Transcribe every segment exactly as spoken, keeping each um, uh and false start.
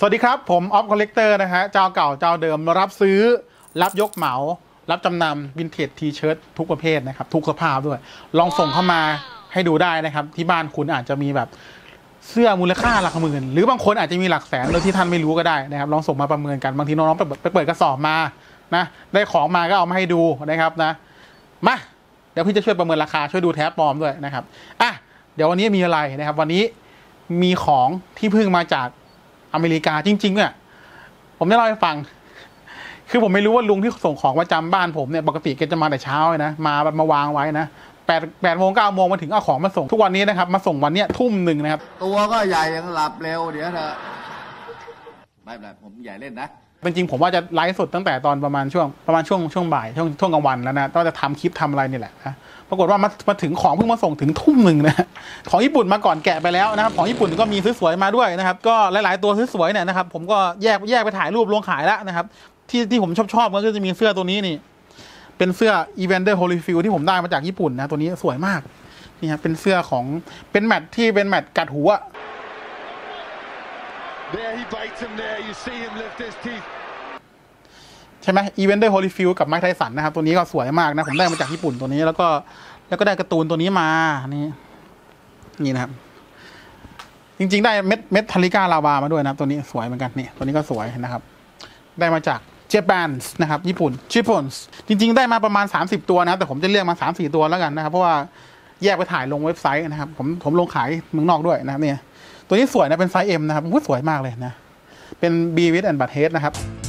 วัสดีครับผมออฟคอลเลกเตอร์นะฮะเจ้าเก่าเจ้าเดิมรับซื้อรับยกเหมารับจำนำวินเทจทีเชิ้ตทุกประเภทนะครับทุกสภาพด้วยลองส่งเข้ามาให้ดูได้นะครับที่บ้านคุณอาจจะมีแบบเสื้อมูลค่าหลักหมื่นหรือบางคนอาจจะมีหลักแสนโดยที่ท่านไม่รู้ก็ได้นะครับลองส่งมาประเมินกันบางทีน้องๆไปเปิดกระสอบมานะได้ของมาก็เอามาให้ดูนะครับนะมาเดี๋ยวพี่จะช่วยประเมินราคาช่วยดูแท็บปลอมด้วยนะครับอ่ะเดี๋ยววันนี้มีอะไรนะครับวันนี้มีของที่เพิ่งมาจากอเมริกาจริงๆเนี่ยผมได้เล่าให้ฟังคือผมไม่รู้ว่าลุงที่ส่งของประจำบ้านผมเนี่ยปกติแกจะมาแต่เช้าเลยนะมามาวางไว้นะแปดแปดโมงเก้าโมงมาถึงเอาของมาส่งทุกวันนี้นะครับมาส่งวันเนี้ยทุ่มหนึ่งนะครับตัวก็ใหญ่ยังหลับเร็วเดี๋ยวเถอะไม่เป็นไรผมใหญ่เล่นนะจริงๆผมว่าจะไลฟ์สดตั้งแต่ตอนประมาณช่วงประมาณช่วงช่วงบ่ายช่วงช่วงกลางวันแล้วนะต้องจะทำคลิปทำอะไรนี่แหละนะปรากฏว่ามามาถึงของเพิ่งมาส่งถึงทุ่มหนึ่งนะของญี่ปุ่นมาก่อนแกะไปแล้วนะครับของญี่ปุ่นก็มีสวยๆมาด้วยนะครับก็หลายๆตัวสวยๆเนี่ยนะครับผมก็แยกแยกไปถ่ายรูปลงขายแล้วนะครับที่ที่ผมชอบชอบก็จะมีเสื้อตัวนี้นี่เป็นเสื้อ Evander Holyfield ที่ผมได้มาจากญี่ปุ่นนะตัวนี้สวยมากนี่ครับเป็นเสื้อของเป็นแมทที่เป็นแมทกัดหัวใช่ไหม Evander Holyfield กับไมค์ไทสันนะครับตัวนี้ก็สวยมากนะผมได้มาจากญี่ปุ่นตัวนี้แล้วก็แล้วก็ได้การ์ตูนตัวนี้มานี่นี่นะครับจริงๆได้เม็ดเม็ดทาริก้าลาวามาด้วยนะครับตัวนี้สวยเหมือนกันนี่ตัวนี้ก็สวยนะครับได้มาจากเจแปนนะครับญี่ปุ่นญี่ปุ่นจริงๆได้มาประมาณสามสิบตัวนะแต่ผมจะเลือกมา สามสี่ ตัวแล้วกันนะครับเพราะว่าแยกไปถ่ายลงเว็บไซต์นะครับผมผมลงขายเมืองนอกด้วยนะครับเนี่ยตัวนี้สวยนะเป็นไซส์ M นะครับสวยมากเลยนะเป็น B with and Butthead นะครับ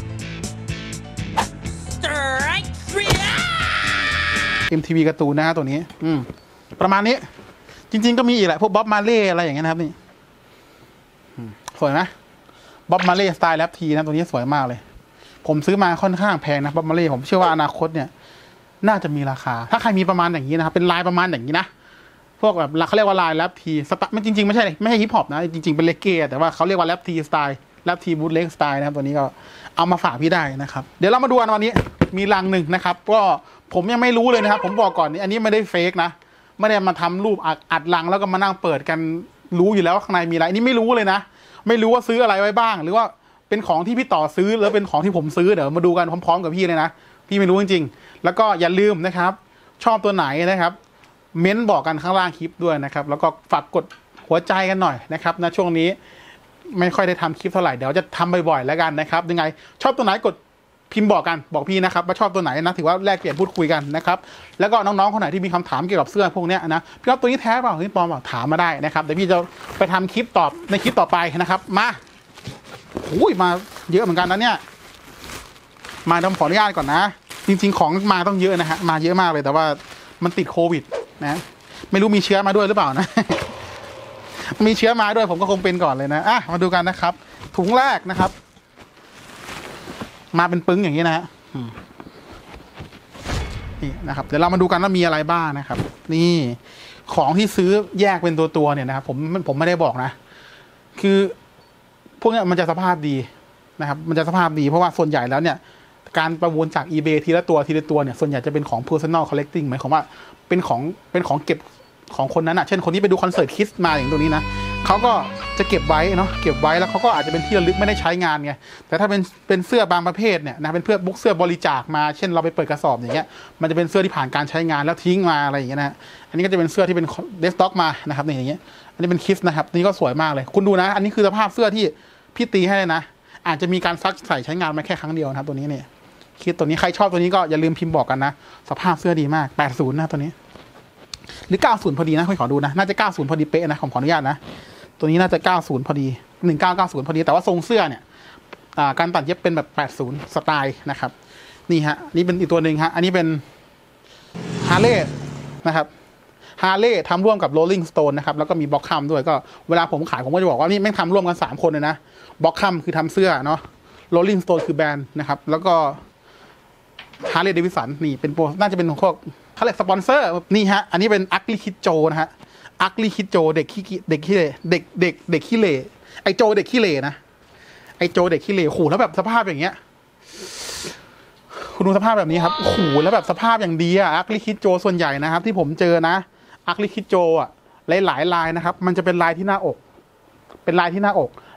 เอ็ม ที วี การ์ตูนนะฮะตัวนี้อืมประมาณนี้จริงๆก็มีอีกแหละพวกบ๊อบมาเล่อะไรอย่างเงี้ยนะครับนี่สวยไหมบ๊อบมาเล่สไตล์แรปทีนะตัวนี้สวยมากเลยผมซื้อมาค่อนข้างแพงนะบ๊อบมาเล่ผมเชื่อว่าอนาคตเนี่ยน่าจะมีราคาถ้าใครมีประมาณอย่างนี้นะครับเป็นลายประมาณอย่างนี้นะพวกแบบเขาเรียกว่าลายแรปทีสไตล์มันจริงๆไม่ใช่ไม่ใช่ฮิปฮอปนะจริงๆเป็นเลเก้แต่ว่าเขาเรียกว่าแรปทีสไตล์แรปทีบูทเล็กสไตล์นะครับตัวนี้ก็เอามาฝากพี่ได้นะครับเดี๋ยวเรามาดูกันวันนี้มีลังหนึ่งนะครับก็ผมยังไม่รู้เลยนะครับผมบอกก่อนนี่อันนี้ไม่ได้เฟกนะไม่ได้มาทำรูปอัดลังแล้วก็มานั่งเปิดกันรู้อยู่แล้วว่าข้างในมีอะไรอันนี้ไม่รู้เลยนะไม่รู้ว่าซื้ออะไรไว้บ้างหรือว่าเป็นของที่พี่ต่อซื้อหรือเป็นของที่ผมซื้อเดี๋ยวมาดูกันพร้อมๆกับพี่เลยนะพี่ไม่รู้จริงๆแล้วก็อย่าลืมนะครับชอบตัวไหนนะครับเม้นบอกกันข้างล่างคลิปด้วยนะครับแล้วก็ฝากกดหัวใจกันหน่อยนะครับนะช่วงนี้ไม่ค่อยได้ทำคลิปเท่าไหร่เดี๋ยวจะทำบ่อยๆแล้วกันนะครับยังไงชอบตัวไหนกดพิมพ์บอกกันบอกพี่นะครับว่าชอบตัวไหนนะถือว่าแลกเปลี่ยนพูดคุยกันนะครับแล้วก็น้องๆคนไหนที่มีคำถามเกี่ยวกับเสื้อพวกนี้นะพี่ว่าตัวนี้แท้เปล่าพี่ปอมบอกถามมาได้นะครับเดี๋ยวพี่จะไปทำคลิปตอบในคลิปต่อไปนะครับมาอุ้ยมาเยอะเหมือนกันนะเนี่ยมาต้องขออนุญาตก่อนนะจริงๆของมาต้องเยอะนะฮะมาเยอะมากเลยแต่ว่ามันติดโควิดนะไม่รู้มีเชื้อมาด้วยหรือเปล่านะมีเชื้อมาด้วยผมก็คงเป็นก่อนเลยนะอ่ะมาดูกันนะครับถุงแรกนะครับมาเป็นปึ้งอย่างนี้นะฮะนี่นะครับเดี๋ยวเรามาดูกันว่ามีอะไรบ้างนะครับนี่ของที่ซื้อแยกเป็นตัวตัวเนี่ยนะครับผมผมไม่ได้บอกนะคือพวกนี้มันจะสภาพดีนะครับมันจะสภาพดีเพราะว่าส่วนใหญ่แล้วเนี่ยการประมูลจาก eBay ทีละตัวทีละตัวเนี่ยส่วนใหญ่จะเป็นของ personal collecting หมายความว่าเป็นของเป็นของเก็บของคนนั้นอ่ะเช่นคนที่ไปดูคอนเสิร์ตคิสมาอย่างตัวนี้นะเขาก็จะเก็บไว้เนาะเก็บไว้แล้วเขาก็อาจจะเป็นที่ระลึกไม่ได้ใช้งานไงแต่ถ้าเป็นเป็นเสื้อบางประเภทเนี่ยนะเป็นเพื่อบุ๊กเสื้อบริจาคมาเช่นเราไปเปิดกระสอบอย่างเงี้ยมันจะเป็นเสื้อที่ผ่านการใช้งานแล้วทิ้งมาอะไรอย่างเงี้ยนะอันนี้ก็จะเป็นเสื้อที่เป็นเดสต็อกมานะครับนี่อย่างเงี้ยอันนี้เป็นคิสนะครับนี่ก็สวยมากเลยคุณดูนะอันนี้คือสภาพเสื้อที่พี่ตีให้เลยนะอาจจะมีการซักใส่ใช้งานมาแค่ครั้งเดียวนะครับตัวนี้เนี่ยคิดตัวนี้ใครชอบตัวนี้ก็อย่าลืมพิมพ์บอกกันนะสภาพเสื้อดีมากแปดสิบนะตัวนี้หรือเก้าสิบพอดีนะค่อยขอดูนะน่าจะเก้าสิบพอดีเป๊ะนะผมขออนุญาตนะตัวนี้น่าจะเก้าสิบพอดีหนึ่งเก้าเก้าสิบพอดีแต่ว่าทรงเสื้อเนี่ยการตัดเย็บเป็นแบบแปดสิบสไตล์นะครับนี่ฮะนี่เป็นอีกตัวหนึ่งฮะอันนี้เป็นฮาร์เลย์นะครับฮาร์เลย์ทำร่วมกับ Rolling Stone นะครับแล้วก็มีบล็อกคัมด้วยก็เวลาผมขายผมก็จะบอกว่านี่แม่งทำร่วมกันสามคนเลยนะบล็อกคัมคือทำเสื้อเนาะ Rolling Stone คือแบรนด์นะครับแล้วก็ฮาร์เลย์เดวิสันนี่เป็นโปรน่าจะเป็นพวกเขาเรียกสปอนเซอร์นี่ฮะอันนี้เป็นอักลิคิดโจนะฮะอักลิคิดโจเด็กขี้เด็กขี้เล่เด็กเด็กเด็กขี้เล่ไอโจเด็กขี้เล่นะไอโจเด็กขี้เล่ขู่แล้วแบบสภาพอย่างเงี้ยคุณดูสภาพแบบนี้ครับขู่แล้วแบบสภาพอย่างดีอะอักลิคิดโจส่วนใหญ่นะครับที่ผมเจอนะอักลิคิดโจอะหลายๆลายนะครับมันจะเป็นลายที่หน้าอกเป็นลายที่หน้าอก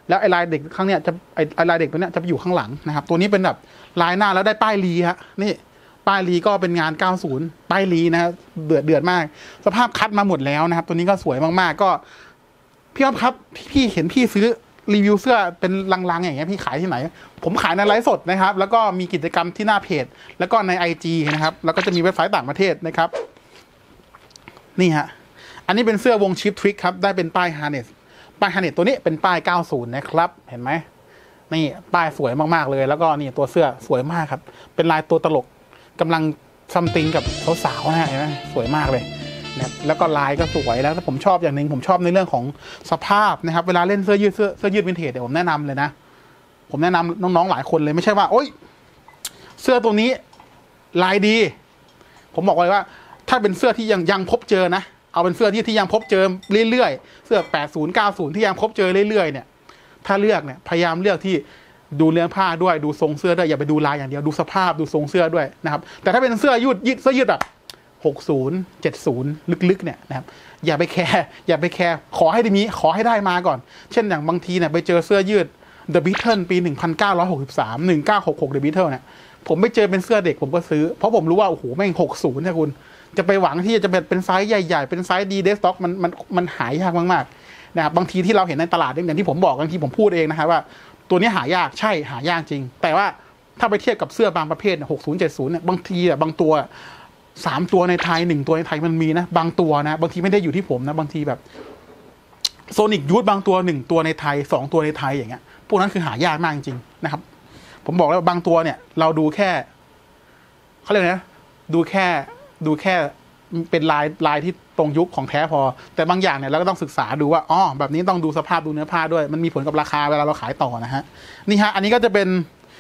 แล้วไอ้ลายเด็กข้างเนี้ยจะไอ้ไอ้ลายเด็กตัวเนี้ยจะไปอยู่ข้างหลังนะครับตัวนี้เป็นแบบลายหน้าแล้วได้ป้ายลีฮะนี่ป้ายลีก็เป็นงานเก้าสิบป้ายลีนะครับเดือดเดือดมากสภาพคัดมาหมดแล้วนะครับตัวนี้ก็สวยมากๆก็พี่อ๊อฟครับพี่เห็นพี่ซื้อรีวิวเสื้อเป็นลังๆอย่างเงี้ยพี่ขายที่ไหนผมขายในไลฟ์สดนะครับแล้วก็มีกิจกรรมที่หน้าเพจแล้วก็ใน ไอ จี นะครับแล้วก็จะมีเว็บไซต์ต่างประเทศนะครับนี่ฮะอันนี้เป็นเสื้อวงชิปทริกครับได้เป็นป้ายฮาร์เนสป้ายฮาร์เนสตัวนี้เป็นป้ายเก้าสิบนะครับเห็นไหมนี่ป้ายสวยมากๆเลยแล้วก็นี่ตัวเสื้อสวยมากครับเป็นลายตัวตลกกำลังซัมติงกับสาวๆนะเห็นไหมสวยมากเลยนะแล้วก็ลายก็สวยแล้วผมชอบอย่างหนึ่งผมชอบในเรื่องของสภาพนะครับเวลาเล่นเสื้อยืดเสื้อเสื้อยืดวินเทจเนี่ยผมแนะนำเลยนะผมแนะนำน้องๆหลายคนเลยไม่ใช่ว่าโอ๊ยเสื้อตัวนี้ลายดีผมบอกเลยว่าถ้าเป็นเสื้อที่ยังยังพบเจอนะเอาเป็นเสื้อที่ที่ยังพบเจอเรื่อยๆเสื้อแปดสิบ เก้าสิบที่ยังพบเจอเรื่อยๆเนี่ยถ้าเลือกเนี่ยพยายามเลือกที่ดูเนื้อผ้าด้วยดูทรงเสื้อด้วยอย่าไปดูลายอย่างเดียวดูสภาพดูทรงเสื้อด้วยนะครับแต่ถ้าเป็นเสื้อยืดยืดเสื้อยืดแบบหกสิบ เจ็ดสิบลึกๆเนี่ยนะครับอย่าไปแคร์อย่าไปแคร์ขอให้ได้มีขอให้ได้มาก่อนเช่นอย่างบางทีเนี่ยไปเจอเสื้อยืด The Beatles ปีหนึ่งพันเก้าร้อยหกสิบสาม หนึ่งพันเก้าร้อยหกสิบหก The Beatles เนี่ยผมไปเจอเป็นเสื้อเด็กผมก็ซื้อเพราะผมรู้ว่าโอ้โหแม่งหกสิบเนี่ยคุณจะไปหวังที่จะเป็นเป็นไซส์ใหญ่ๆเป็นไซส์ดีเดสต็อกมันมันมันหายากมากๆนะครับบางทีที่เราเห็นในตลาดอย่างที่ผมบอกบางทีผมพูดเองนะครับว่าตัวนี้หายากใช่หายากจริงแต่ว่าถ้าไปเทียบกับเสื้อบางประเภทหกสิบ เจ็ดสิบเนี่ยบางทีอ่ะบางตัวสามตัวในไทยหนึ่งตัวในไทยมันมีนะบางตัวนะบางทีไม่ได้อยู่ที่ผมนะบางทีแบบโซนิกยูทบางตัวหนึ่งตัวในไทยสองตัวในไทยอย่างเงี้ยพวกนั้นคือหายากมากจริงนะครับผมบอกแล้วบางตัวเนี่ยเราดูแค่เขาเรียกนะดูแค่ดูแค่เป็นลายลายที่ตรงยุคของแท้พอแต่บางอย่างเนี่ยเราก็ต้องศึกษาดูว่าอ๋อแบบนี้ต้องดูสภาพดูเนื้อผ้าด้วยมันมีผลกับราคาเวลาเราขายต่อนะฮะนี่ฮะอันนี้ก็จะเป็น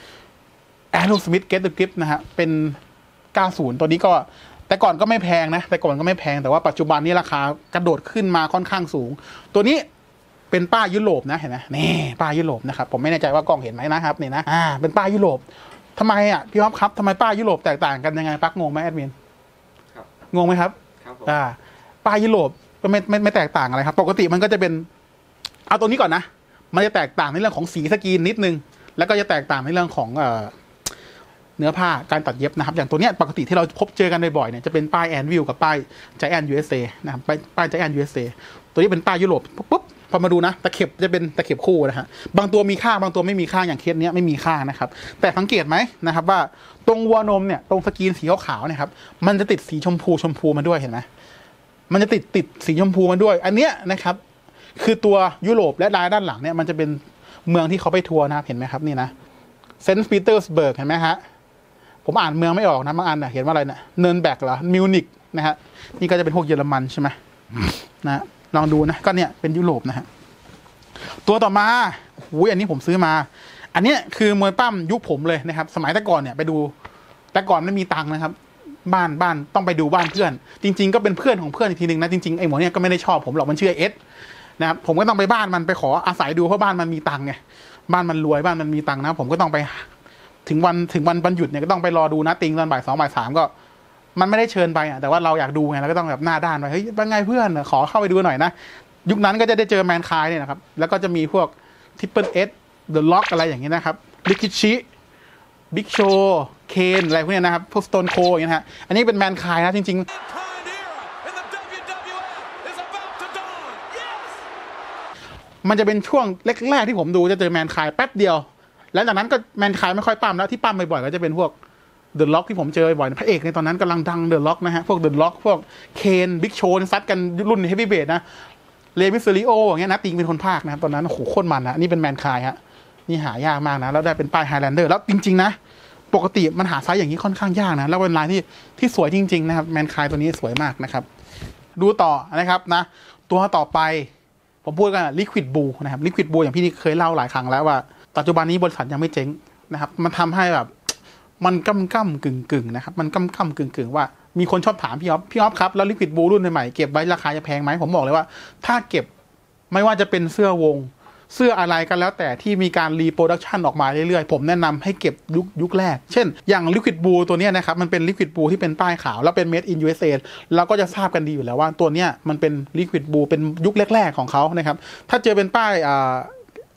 Aerosmith Get the Grip นะฮะเป็นเก้าสิบตัวนี้ก็แต่ก่อนก็ไม่แพงนะแต่ก่อนก็ไม่แพงแต่ว่าปัจจุบันนี้ราคากระโดดขึ้นมาค่อนข้างสูงตัวนี้เป็นป้ายยุโรปนะเห็นไหมนี่ป้ายยุโรปนะครับผมไม่แน่ใจว่ากล้องเห็นไหมนะครับนี่นะอ่าเป็นป้ายยุโรปทำไมอ่ะพี่อ๊อฟครับทำไมป้ายยุโรปแตกต่างกันยังไงปักงงไหมแอดมินงงไหมครับอ่าป้ายยุโรปก็ไม่ไม่ไม่แตกต่างอะไรครับปกติมันก็จะเป็นเอาตัวนี้ก่อนนะมันจะแตกต่างในเรื่องของสีสกรีนนิดนึงแล้วก็จะแตกต่างในเรื่องของเอ่อเนื้อผ้าการตัดเย็บนะครับอย่างตัวเนี้ยปกติที่เราพบเจอกันบ่อยๆเนี่ยจะเป็นป้ายแอนวิลกับป้าย Giant ยู เอส เอ นะครับป้ายป้าย Giant ยู เอส เอ ตัวนี้เป็นป้ายยุโรปปุ๊บพอมาดูนะตะเข็บจะเป็นตะเข็บคู่นะฮะบางตัวมีค่าบางตัวไม่มีค่าอย่างเคสเนี้ยไม่มีค่านะครับแต่สังเกตไหมนะครับว่าตรงวัวนมเนี่ยตรงสกรีนสีขาวๆเนี่ยครับมันจะติดสีชมพูชมพูมาด้วยเห็นไหมมันจะติดติดสีชมพูมาด้วยอันเนี้ยนะครับคือตัวยุโรปและลายด้านหลังเนี่ยมันจะเป็นเมืองที่เขาไปทัวร์นะครับเห็นไหมครับนี่นะเซนต์ปีเตอร์สเบิร์กเห็นไหมฮะผมอ่านเมืองไม่ออกนะบางอันเห็นว่าอะไรเนี่ยเนิร์นแบกเหรอมิวนิกนะฮะนี่ก็จะเป็นพวกเยอรมันใช่ไหมนะลองดูนะก็เนี่ยเป็นยุโรปนะฮะตัวต่อมาอุ้ยอันนี้ผมซื้อมาอันนี้คือมวยปั้มยุคผมเลยนะครับสมัยแต่ก่อนเนี่ยไปดูแต่ก่อนไม่มีตังค์นะครับบ้านบ้านต้องไปดูบ้านเพื่อนจริงๆก็เป็นเพื่อนของเพื่อนอีกทีนึงนะจริงๆไอ้หมอเนี่ยก็ไม่ได้ชอบผมหรอกมันชื่อเอสนะครับผมก็ต้องไปบ้านมันไปขออาศัยดูเพราะบ้านมันมีตังค์ไงบ้านมันรวยบ้านมันมีตังค์นะผมก็ต้องไปถึงวันถึงวันวันหยุดเนี่ยก็ต้องไปรอดูนะติงตอนบ่ายสองบ่ายสามก็มันไม่ได้เชิญไปอ่ะแต่ว่าเราอยากดูไงเราก็ต้องแบบหน้าด้านไปเฮ้ยเป็นไงเพื่อนขอเข้าไปดูหน่อยนะยุคนั้นก็จะได้เจอแมนคายเนี่ยนะครับแล้วก็จะมีพวกทิปเปิลเอสเดอะล็อกอะไรอย่างเงี้ยนะครับลิคิชิบิ๊กโชเคนอะไรพวกนี้นะครับพวกสโตนโคอย่างเงี้ยนะฮะอันนี้เป็นแมนคายนะจริงๆมันจะเป็นช่วงแรกๆที่ผมดูจะเจอแมนคายแป๊บเดียวแล้วจากนั้นก็แมนคายไม่ค่อยปั้มแล้วที่ปั้มบ่อยๆก็จะเป็นพวกเดอะล็อกที่ผมเจอบ่อยพระเอกในตอนนั้นกำลังดังเดอะล็อกนะฮะพวกเดอะล็อกพวกเคนบิ๊กโชซัดกันรุ่นเฮฟวี่เบสนะเลมิสเซริโออย่างเงี้ยนะติงเป็นคนภาคนะครับตอนนั้นโอ้โหโคตรมันนะนี่เป็นแมนคายฮะนี่หายากมากนะแล้วได้เป็นป้ายไฮแลนเดอร์แล้วจริงๆนะปกติมันหาไซส์อย่างนี้ค่อนข้างยากนะแล้วเป็นลายที่ที่สวยจริงๆนะครับแมนคายตัวนี้สวยมากนะครับดูต่อนะครับนะตัวต่อไปผมพูดกันลิควิดบูนะครับลิควิดบูอย่างพี่นี่เคยเล่าหลายครั้งแล้วว่าปัจจุบันนี้บริษัทยังไม่เจ๊งนะครับมันทำให้แบบมันก้ำก้ำกึ่งกึ่งนะครับมันก้ำก้ำกึ่งกึ่งว่ามีคนชอบถามพี่อ๊อฟพี่อ๊อฟครับแล้วลิควิดบูรุ่นใหม่เก็บไว้ราคาจะแพงไหมผมบอกเลยว่าถ้าเก็บไม่ว่าจะเป็นเสื้อวงเสื้ออะไรกันแล้วแต่ที่มีการรีโปรดักชันออกมาเรื่อยๆผมแนะนำให้เก็บยุคยุคแรกเช่นอย่างลิควิดบูตัวนี้นะครับมันเป็นลิควิดบูที่เป็นป้ายขาวแล้วเป็น made in ยู เอส เอ เราก็จะทราบกันดีอยู่แล้วว่าตัวเนี้ยมันเป็นลิควิดบูเป็นยุคแรกๆของเขานะครับถ้าเจอเป็นป้ายอ่า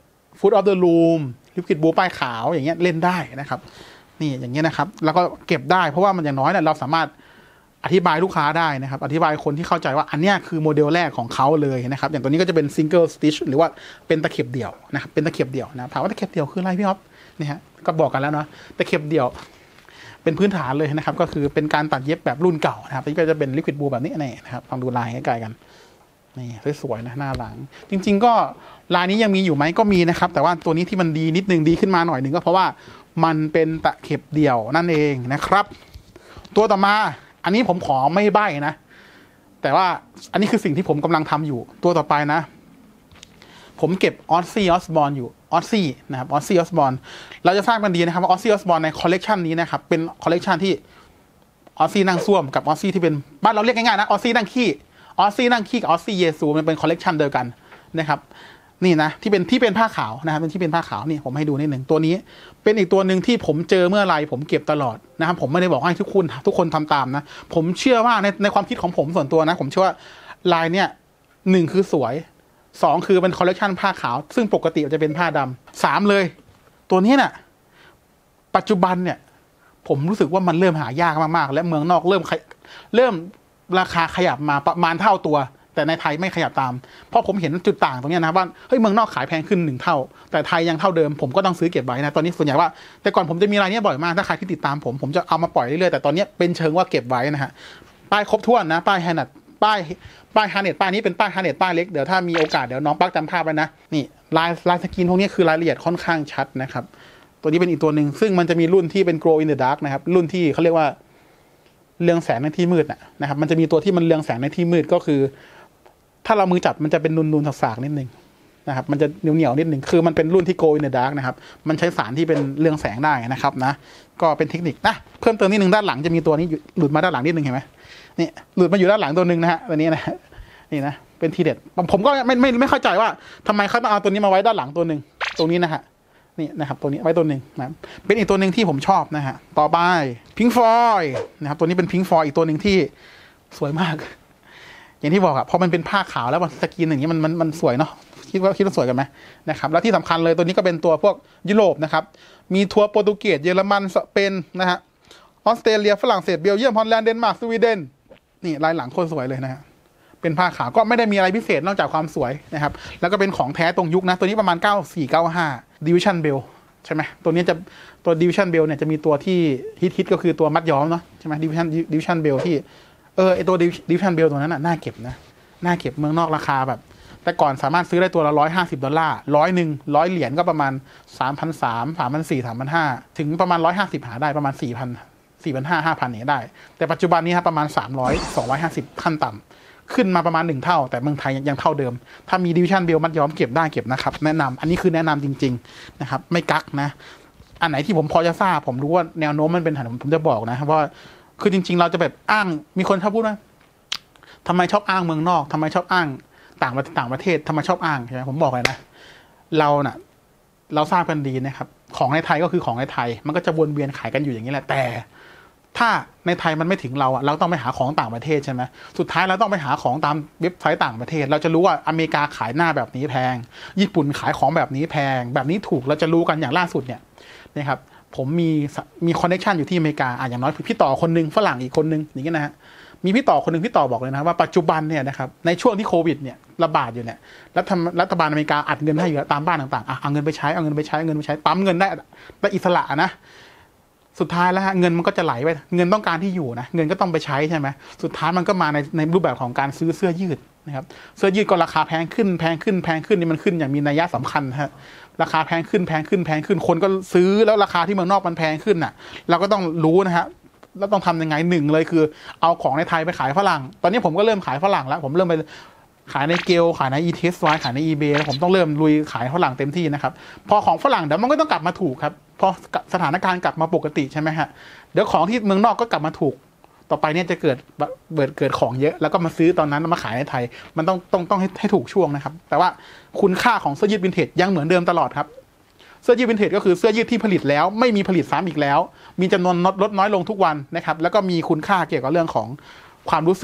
Foot of the Room Liquid Blue ป้ายขาวอย่างเงี้ยเล่นได้นะครับนี่อย่างเงี้ยนะครับแล้วก็เก็บได้เพราะว่ามันอย่างน้อยเนี่ยเราสามารถอธิบายลูกค้าได้นะครับอธิบายคนที่เข้าใจว่าอันเนี้ยคือโมเดลแรกของเขาเลยนะครับอย่างตัวนี้ก็จะเป็น Single Stitch หรือว่าเป็นตะเข็บเดี่ยวนะครับเป็นตะเข็บเดี่ยวนะถามว่าตะเข็บเดี่ยวคืออะไรพี่อ๊อฟนี่ฮะก็บอกกันแล้วเนาะตะเข็บเดี่ยวเป็นพื้นฐานเลยนะครับก็คือเป็นการตัดเย็บแบบรุ่นเก่านะครับนี่ก็จะเป็น Liquid Blue แบบนี้นี่นะครับลองดูลายใกล้ๆกันนี่สวยๆนะหน้าหลังจริงๆก็ลายนี้ยังมีอยู่ไหมก็มีนะครับแต่ว่าตัวนี้ที่มันดีนิดนึงดีขึ้นมาหน่อยหนึ่งก็เพราะว่ามันเป็นตะเข็บเดี่ยวนั่นเองนะครับตัวต่อมาอันนี้ผมขอไม่ใบ้นะแต่ว่าอันนี้คือสิ่งที่ผมกำลังทำอยู่ตัวต่อไปนะผมเก็บออสซี่ออสบอร์นอยู่ออสซี่นะครับออสซี่ออสบอร์นเราจะทราบกันดีนะครับว่าออสซี่ออสบอร์นในคอลเลกชันนี้นะครับเป็นคอลเลกชันที่ออสซี่นั่งซ่วมกับออสซี่ที่เป็นบ้านเราเรียกง่ายๆนะออสซี่นั่งขี้ออสซี่นั่งขี้กับออสซี่เยซูมันเป็นคอลเลกชันเดียวกันนะครับนี่นะที่เป็นที่เป็นผ้าขาวนะครับเป็นที่เป็นผ้าขาวนี่ผมให้ดูนิดหนึ่งตัวนี้เป็นอีกตัวหนึ่งที่ผมเจอเมื่อไรผมเก็บตลอดนะครับผมไม่ได้บอกให้ทุกคนทุกคนทำตามนะผมเชื่อว่าในในความคิดของผมส่วนตัวนะผมเชื่อว่าลายเนี่ยหนึ่งคือสวยสองคือเป็นคอลเลกชันผ้าขาวซึ่งปกติจะเป็นผ้าดำสามเลยตัวนี้เนี่ยปัจจุบันเนี่ยผมรู้สึกว่ามันเริ่มหายากมากๆและเมืองนอกเริ่มเริ่มราคาขยับมาประมาณเท่าตัวแต่ในไทยไม่ขยับตามเพราะผมเห็นจุดต่างตรงนี้นะว่าเฮ้ยเมืองนอกขายแพงขึ้นหนึ่งเท่าแต่ไทยยังเท่าเดิมผมก็ต้องซื้อเก็บไว้นะตอนนี้ส่วนใหญ่ว่าแต่ก่อนผมจะมีรายนี้บ่อยมากถ้าใครที่ติดตามผมผมจะเอามาปล่อยเรื่อยๆแต่ตอนนี้เป็นเชิงว่าเก็บไว้นะฮะป้ายครบถ้วนนะป้ายแฮนด์ป้ายป้ายฮาร์เน็ตป้ายนี้เป็นป้ายฮาร์เน็ตป้ายเล็กเดี๋ยวถ้ามีโอกาสเดี๋ยวน้องปักจำภาพไว้นะนี่ลายลายสกรีนพวกนี้คือรายละเอียดค่อนข้างชัดนะครับตัวนี้เป็นอีกตัวหนึ่งซึ่งมันจะมีรุ่นที่เป็น Glow in the Dark นะครับรุ่นที่เขาเรียกว่าเรืองแสงในที่มืดนะครับมันจะมีตัวที่มันเรืองแสงในที่มืดก็คือถ้าเรามือจับมันจะเป็นนูนๆสากๆนิดนึงนะครับมันจะเหนียวๆนิดนึงคือมันเป็นรุ่นที่ Glow in the Dark นะครับมันใช้สารที่เป็นเรืองแสงได้นะครับนะก็เป็นเทคนิคนะเพิ่มเติมนิดนึงด้านหลังจะมีตัวนี้หลุดมาด้านหลังนิดนึงเห็นไหมนี่หลุดมาอยู่ด้านหลังตัวนึงนะฮะตัวนี้นะนี่นะเป็นทีเด็ดผมก็ไม่ไม่ไม่เข้าใจว่าทำไมเขาต้องเอาตัวนี้มาไว้ด้านหลังตัวหนึ่งตรงนี้นะฮะนี่นะครับตัวนี้ไว้ตัวหนึ่งนะเป็นอีกตัวหนึ่งที่ผมชอบนะฮะต่อไปพิงฟอยนะครับตัวนี้เป็นพิงฟอยอีกตัวหนึ่งที่สวยมากอย่างที่บอกอะพอมันเป็นผ้าขาวแล้วมันสกรีนอย่างนี้มันมันมันสวยเนาะคิดว่าคิดว่าสวยกันไหมนะครับแล้วที่สำคัญเลยตัวนี้ก็เป็นตัวพวกยุโรปนะครับมีทัวร์โปรตุเกสเยอรมันสเปนนะฮะออสเตรเลียฝรั่งเศสเบลเยียมฮอลแลนด์เดนมาร์กสวีเดนนี่ลายหลังโคตรสวยเลยนะฮะเป็นผ้าขาวก็ไม่ได้มีอะไรพิเศษนอกจากความสวยนะครับแล้วก็เป็นของแท้ตรงยุคนะตัวนี้ประมาณเก้าสี่ เก้าห้า Division Bell ใช่ไหมตัวนี้จะตัว Division Bell เนี่ยจะมีตัวที่ฮิตๆก็คือตัวมัดย้อมเนาะใช่ไหม Division Division Bell ที่เออไอตัว Division Bell ตัวนั้นน่ะน่าเก็บนะน่าเก็บเมืองนอกราคาแบบแต่ก่อนสามารถซื้อได้ตัวละร้อยห้าสิบดอลลาร์ร้อยหนึ่งร้อยเหรียญก็ประมาณสามพันสามสามพันสี่สามพันห้าถึงประมาณร้อยห้าสิบหาได้ประมาณสี่พันสี่พันห้าห้าพันเนี่ยได้แต่ปัจจุบันนี้ครับประมาณสามร้อยสองร้อยห้าสิบขั้นต่ำขึ้นมาประมาณหนึ่งเท่าแต่เมืองไทยยังเท่าเดิมถ้ามีดิวิชั่นเบลมัดย้อมเก็บได้เก็บนะครับแนะนำอันนี้คือแนะนำจริงๆนะครับไม่กักนะอันไหนที่ผมพอจะทราบผมรู้ว่าแนวโน้มมันเป็นหันผมจะบอกนะว่าคือจริงๆเราจะแบบอ้างมีคนชอบพูดว่าทำไมชอบอ้างเมืองนอกทำไมชอบอ้างต่างประต่างประเทศทำไมชอบอ้างใช่ไหมผมบอกเลยนะเราเน่ะเราทราบกันดีนะครับของในไทยก็คือของในไทยมันก็จะวนเวียนขายกันอยู่อย่างนี้แหละแต่ถ้าในไทยมันไม่ถึงเราอ่ะเราต้องไปหาของต่างประเทศใช่ไหมสุดท้ายเราต้องไปหาของตามเว็บไซต์ต่างประเทศเราจะรู้ว่าอเมริกาขายหน้าแบบนี้แพงญี่ปุ่นขายของแบบนี้แพงแบบนี้ถูกเราจะรู้กันอย่างล่าสุดเนี่ยนะครับผมมีมีคอนเนคชันอยู่ที่อเมริกาอ่ะอย่างน้อยพี่ต่อคนนึงฝรั่งอีกคนนึงอย่างเงี้ยนะฮะมีพี่ต่อคนหนึ่งพี่ต่อบอกเลยนะว่าปัจจุบันเนี่ยนะครับในช่วงที่โควิดเนี่ยระบาดอยู่เนี่ยรัฐรัฐบาลอเมริกาอัดเงินให้อยู่ตามบ้านต่างๆอ่ะเอาเงินไปใช้เอาเงินไปใช้เอาเงินไปใช้ปั๊มเงินได้ได้อิสระนะสุดท้ายแล้วฮะเงินมันก็จะไหลไปเงินต้องการที่อยู่นะเงินก็ต้องไปใช้ใช่ไหมสุดท้ายมันก็มาในในรูปแบบของการซื้อเสื้อยืดนะครับเสื้อยืดก็ราคาแพงขึ้นแพงขึ้นแพงขึ้นนี่มันขึ้นอย่างมีนัยสำคัญฮะราคาแพงขึ้นแพงขึ้นแพงขึ้นคนก็ซื้อแล้วราคาที่เมืองนอกมันแพงขึ้นน่ะเราก็ต้องรู้นะฮะแล้วต้องทำยังไงหนึ่งเลยคือเอาของในไทยไปขายฝรั่งตอนนี้ผมก็เริ่มขายฝรั่งแล้วผมเริ่มไปขายในเกลขายใน อี ที เอส วาย ขายใน eBay ผมต้องเริ่มลุยขายฝรั่งเต็มที่นะครับพอของฝรั่งเดี๋ยวมันก็ต้องกลับมาถูกครับพอสถานการณ์กลับมาปกติใช่ไหมฮะเดี๋ยวของที่เมืองนอกก็กลับมาถูกต่อไปเนี่ยจะเกิดเกิดเกิดของเยอะแล้วก็มาซื้อตอนนั้นมาขายในไทยมันต้องต้องต้องให้ให้ถูกช่วงนะครับแต่ว่าคุณค่าของเสื้อยืดวินเทจยังเหมือนเดิมตลอดครับเสื้อยืดวินเทจก็คือเสื้อยืดที่ผลิตแล้วไม่มีผลิตซ้ำอีกแล้วมีจำนวนลดน้อยลงทุกวันนะครับแล้วก็มีคุณค่าเกี่ยวกับเรื่องของความรู้สึก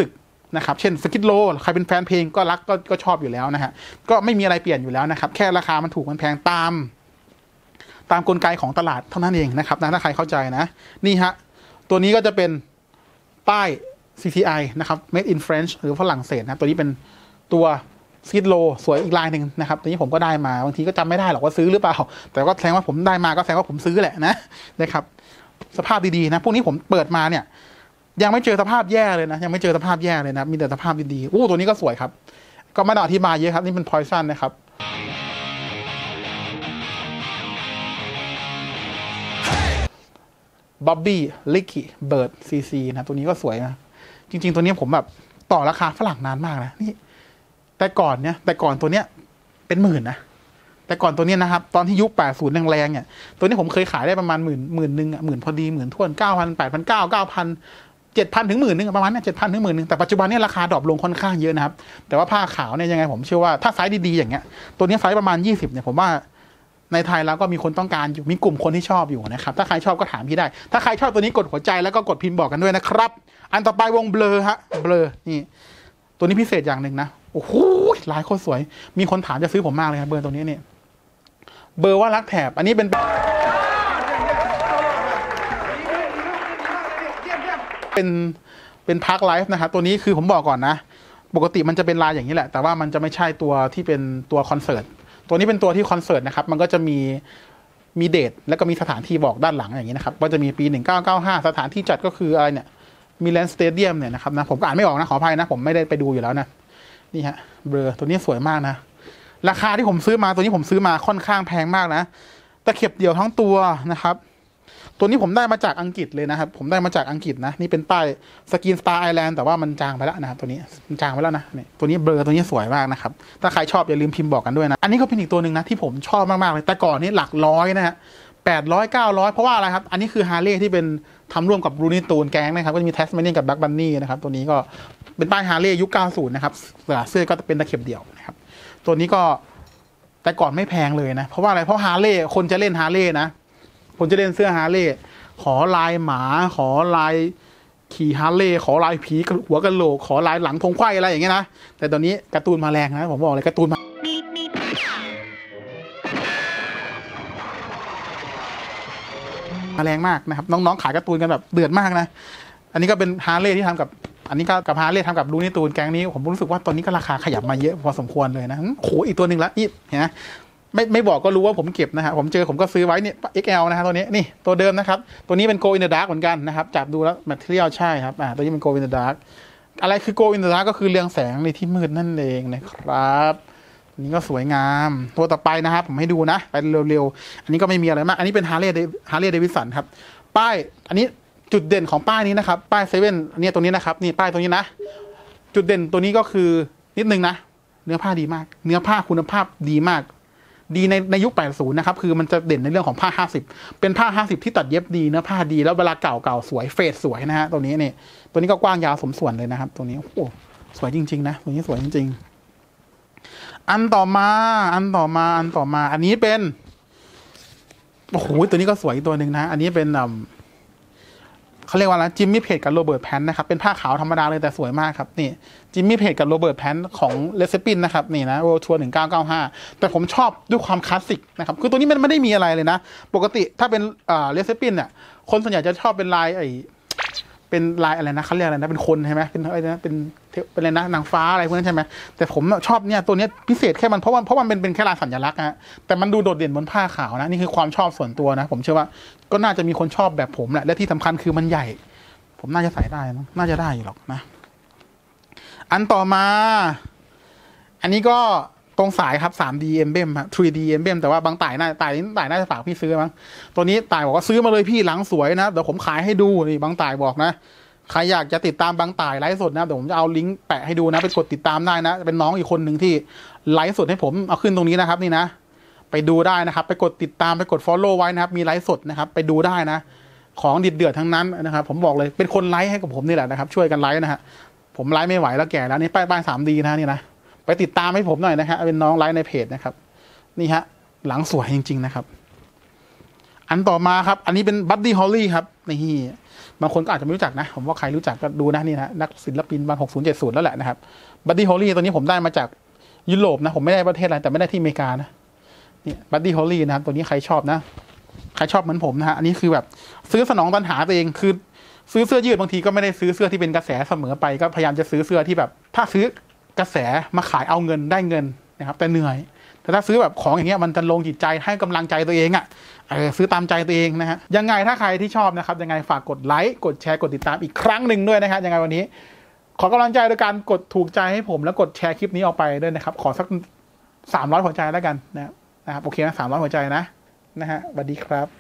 นะครับเช่นสกิทโลใครเป็นแฟนเพลงก็รักก็ก็ชอบอยู่แล้วนะฮะก็ไม่มีอะไรเปลี่ยนอยู่แล้วนะครับแค่ราคามันถูกมันแพงตามตามกลไกของตลาดเท่านั้นเองนะครับนะถ้าใครเข้าใจนะนี่ฮะตัวนี้ก็จะเป็นป้าย ซี ที ไอ นะครับ made in French หรือฝรั่งเศสนะตัวนี้เป็นตัวสกิทโลสวยอีกลายหนึ่งนะครับตัวนี้ผมก็ได้มาบางทีก็จำไม่ได้หรอกว่าซื้อหรือเปล่าแต่ก็แสดงว่าผมได้มาก็แสดงว่าผมซื้อแหละนะนะครับสภาพดีๆนะพวกนี้ผมเปิดมาเนี่ยยังไม่เจอสภาพแย่เลยนะยังไม่เจอสภาพแย่เลยนะมีแต่สภาพดีๆอู้ตัวนี้ก็สวยครับก็ไม่ต้องอธิบายเยอะครับนี่เป็น Poison นะครับบ๊อบบี้ลิกกี้เบิร์ดซีซีนะตัวนี้ก็สวยนะจริงๆตัวนี้ผมแบบต่อราคาฝรั่งนานมากนะนี่แต่ก่อนเนี่ยแต่ก่อนตัวเนี้ยเป็นหมื่นนะแต่ก่อนตัวเนี้ยนะครับตอนที่ยุคแปดสิบแรงๆเนี่ยตัวนี้ผมเคยขายได้ประมาณหมื่นหมื่นหนึ่งอ่ะหมื่นพอดีหมื่นทวนเก้าพันแปดพันเก้าเก้าพันเจ็ดพันถึงหมื่นนึงประมาณนี้เจ็ดพันถึงหมื่นนึงแต่ปัจจุบันเนี่ยราคาดรอปลงค่อนข้างเยอะนะครับแต่ว่าผ้าขาวเนี่ยยังไงผมเชื่อว่าถ้าไซส์ดีๆอย่างเงี้ยตัวนี้ไซส์ประมาณยี่สิบเนี่ยผมว่าในไทยแล้วก็มีคนต้องการอยู่มีกลุ่มคนที่ชอบอยู่นะครับถ้าใครชอบก็ถามพี่ได้ถ้าใครชอบตัวนี้กดหัวใจแล้วก็กดพิมพ์บอกกันด้วยนะครับอันต่อไปวงเบลอฮะเบลอนี่ตัวนี้พิเศษอย่างหนึ่งนะโอ้โหลายโคตรสวยมีคนถามจะซื้อผมมากเลยครับเบอร์ตัวนี้เนี่ยเบอร์ว่ารักแถบอันนี้เป็นเป็นเป็นพาร์คไลฟ์นะครับตัวนี้คือผมบอกก่อนนะปกติมันจะเป็นลายอย่างนี้แหละแต่ว่ามันจะไม่ใช่ตัวที่เป็นตัวคอนเสิร์ตตัวนี้เป็นตัวที่คอนเสิร์ตนะครับมันก็จะมีมีเดทแล้วก็มีสถานที่บอกด้านหลังอย่างนี้นะครับว่าจะมีปีหนึ่งเก้าเก้าห้าสถานที่จัดก็คืออะไรเนี่ยมีแลนด์สเตเดียมเนี่ยนะครับนะผมก็อ่านไม่ออกนะขออภัยนะผมไม่ได้ไปดูอยู่แล้วนะนี่ฮะเบลอตัวนี้สวยมากนะราคาที่ผมซื้อมาตัวนี้ผมซื้อมาค่อนข้างแพงมากนะตะเข็บเดี่ยวทั้งตัวนะครับตัวนี้ผมได้มาจากอังกฤษเลยนะครับผมได้มาจากอังกฤษนะนี่เป็นป้ายสกินสตาร์ไอแลนด์แต่ว่ามันจางไปแล้วนะครับตัวนี้มันจางไปแล้วนะนี่ตัวนี้เบลอตัวนี้สวยมากนะครับถ้าใครชอบอย่าลืมพิมพ์บอกกันด้วยนะอันนี้ก็เป็นอีกตัวหนึ่งนะที่ผมชอบมากๆเลยแต่ก่อนนี้หลักร้อยนะฮะแปดร้อยเก้าร้อยเพราะว่าอะไรครับอันนี้คือฮาร์เลย์ที่เป็นทำร่วมกับรูนี่ตูนแก๊งนะครับก็จะมีแทสแมเนียนกับแบ็คบันนี่นะครับตัวนี้ก็เป็นป้ายฮาร์เลย์ยุคเก้าสิบนะครับเสื้อก็จะเป็นตะเข็บเดี่ยวนะครับตัวนี้ก็แต่ก่อนไม่แพงเลยนะเพราะว่าอะไรเพราะฮาร์เลย์คนจะเล่นฮาร์เลย์นะคนจะเล่นเสื้อฮาร์เลย์ขอลายหมาขอลายขี่ฮาร์เลย์ขอลายผีหัวกะโหลกขอลายหลังธงไขว้อะไรอย่างเงี้ยนะแต่ตอนนี้การ์ตูนมาแรงนะผมบอกเลยการ์ตูนมามาแรงมากนะครับน้องๆขายการ์ตูนกันแบบเดือดมากนะอันนี้ก็เป็นฮาร์เลย์ที่ทำกับอันนี้ก็กับฮาร์เลย์ทำกับลูนี่ตูนแก๊งนี้ผมรู้สึกว่าตอนนี้ก็ราคาขยับมาเยอะพอสมควรเลยนะโหอีกตัวหนึ่งละนี่เห็นไหมไม่ไม่บอกก็รู้ว่าผมเก็บนะฮะผมเจอผมก็ซื้อไว้เนี่ย เอ็กซ์ แอล นะฮะตัวนี้นี่ตัวเดิมนะครับตัวนี้เป็น Go in the Dark เหมือนกันนะครับจับดูแล้ว material ใช่ครับอ่าตัวนี้เป็น Go in the Dark อะไรคือ Go in the Dark ก็คือเรืองแสงในที่มืดนั่นเองนะครับอันนี้ก็สวยงามตัวต่อไปนะครับผมให้ดูนะไปเร็วๆอันนี้ก็ไม่มีอะไรมากอันนี้เป็น Harley Harley Davidson ครับป้ายอันนี้จุดเด่นของป้ายนี้นะครับป้ายเซเว่นอันนี้ตรงนี้นะครับนี่ป้ายตรงนี้นะจุดเด่นตัวนี้ก็คือนิดนึงนะเนื้อผ้าดีมากเนื้อผ้าคุณภาพดีมากดีในในยุคแปดสิบนะครับคือมันจะเด่นในเรื่องของผ้าห้าสิบเป็นผ้าห้าสิบที่ตัดเย็บดีเนื้อผ้าดีแล้วเวลาเก่าเก่าสวยเฟดสวยนะฮะตัวนี้เนี่ยตัวนี้ก็กว้างยาวสมส่วนเลยนะครับตัวนี้โอ้สวยจริงๆนะตัวนี้สวยจริงๆอันต่อมาอันต่อมาอันต่อมาอันนี้เป็นโอ้โหตัวนี้ก็สวยอีกตัวหนึ่งนะอันนี้เป็นอ่าเขาเรียกว่าอะไรจิมมี่เพจกับโรเบิร์ตแพนนะครับเป็นผ้าขาวธรรมดาเลยแต่สวยมากครับนี่จิมมี่เพจกับโรเบิร์ตแพนของเลสปินนะครับนี่นะโรทัวร์หนึ่งเก้าเก้าห้าแต่ผมชอบด้วยความคลาสสิกนะครับคือตัวนี้มันไม่ได้มีอะไรเลยนะปกติถ้าเป็นอ่าเลสปินเนี่ยคนส่วนใหญ่จะชอบเป็นลายไอเป็นลายอะไรนะเขาเรียกอะไรนะเป็นคนใช่ไหมเป็นอะไรนะเป็นเป็นอะไรนะนางฟ้าอะไรพวกนั้นใช่ไหมแต่ผมชอบเนี่ยตัวนี้พิเศษแค่มันเพราะว่าเพราะมันเป็นเป็นแค่ลายสัญลักษณ์ฮะแต่มันดูโดดเด่นบนผ้าขาวนะนี่คือความชอบส่วนตัวนะผมเชื่อว่าก็น่าจะมีคนชอบแบบผมแหละและที่สำคัญคือมันใหญ่ผมน่าจะใส่ได้นะน่าจะได้อยู่หรอกนะอันต่อมาอันนี้ก็ตรงสายครับ ทรี ดี Emblem ครับ ทรี ดี Emblem แต่ว่าบางต่ายน่าต่ายนี้ต่ายน่าจะฝากพี่ซื้อมั้งตัวนี้ต่ายบอกว่าซื้อมาเลยพี่หลังสวยนะเดี๋ยวผมขายให้ดูนี่บางต่ายบอกนะใครอยากจะติดตามบางต่ายไลฟ์สดนะเดี๋ยวผมจะเอาลิงก์แปะให้ดูนะไปกดติดตามได้นะเป็นน้องอีกคนหนึ่งที่ไลฟ์สดให้ผมเอาขึ้นตรงนี้นะครับนี่นะไปดูได้นะครับไปกดติดตามไปกด follow ไว้นะครับมีไลฟ์สดนะครับไปดูได้นะของดิบเดือดทั้งนั้นนะครับผมบอกเลยเป็นคนไลฟ์ให้กับผมนี่แหละนะครับช่วยกันไลฟ์นะฮะผมไลฟ์ไม่ไหวแล้วแก่แล้วนี่ป้ายป้าย ทรี ดี นะนี่นะไปติดตามให้ผมหน่อยนะครับเป็นน้องไลฟ์ในเพจนะครับนี่ฮะหลังสวยจริงๆนะครับอันต่อมาครับอันนี้เป็นบัดดี้ฮอลลี่ครับนี่บางคนก็อาจจะไม่รู้จักนะผมว่าใครรู้จักก็ดูนะนี่นะนักศิลปินบางหกศูนย์เจ็ดศูนย์แล้วแหละนะครับบัดดี้ฮอลลี่ตัวนี้ผมได้มาจากยุโรปนะผมไม่ได้ประเทศอะไรแต่ไม่ได้ที่อเมริกานะนี่บัดดี้ฮอลลี่นะครับตัวนี้ใครชอบนะใครชอบเหมือนผมนะฮะอันนี้คือแบบซื้อสนองตัณหาตัวเองคือซื้อเสื้อยืดบางทีก็ไม่ได้ซื้อเสื้อที่เป็นกระแสเสมอไปก็พยายามจะซื้อเสื้อที่แบบถ้าซื้อกระแสมาขายเอาเงินได้เงินนะครับแต่เหนื่อยแต่ถ้าซื้อแบบของอย่างเงี้ยมันจะลงจิตใจให้กำลังใจตัวเองอ่ะเออซื้อตามใจตัวเองนะฮะยังไงถ้าใครที่ชอบนะครับยังไงฝากกดไลค์กดแชร์กดติดตามอีกครั้งหนึ่งด้วยนะครับยังไงวันนี้ขอกำลังใจโดยการกดถูกใจให้ผมแล้วกดแชร์คลิปนี้ออกไปด้วยนะครับขอสักสามร้อยหัวใจแล้วกันนะครับนะครับโอเคนะสามร้อยหัวใจนะนะฮะสวัสดีครับ